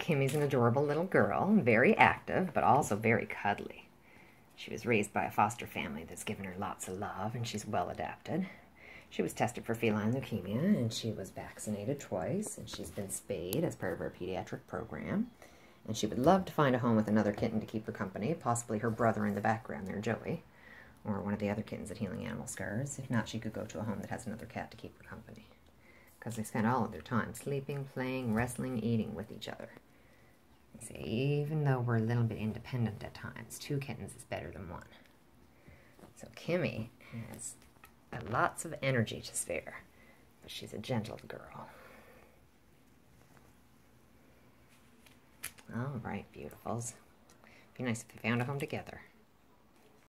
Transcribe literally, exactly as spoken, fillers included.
Kimmy's an adorable little girl, very active, but also very cuddly. She was raised by a foster family that's given her lots of love, and she's well adapted. She was tested for feline leukemia, and she was vaccinated twice, and she's been spayed as part of her pediatric program. And she would love to find a home with another kitten to keep her company, possibly her brother in the background there, Joey, or one of the other kittens at Healing Animal Scars. If not, she could go to a home that has another cat to keep her company, because they spend all of their time sleeping, playing, wrestling, eating with each other. You see, even though we're a little bit independent at times, two kittens is better than one. So Kimmy has lots of energy to spare, but she's a gentle girl. All right, beautifuls. Be nice if they found a home together.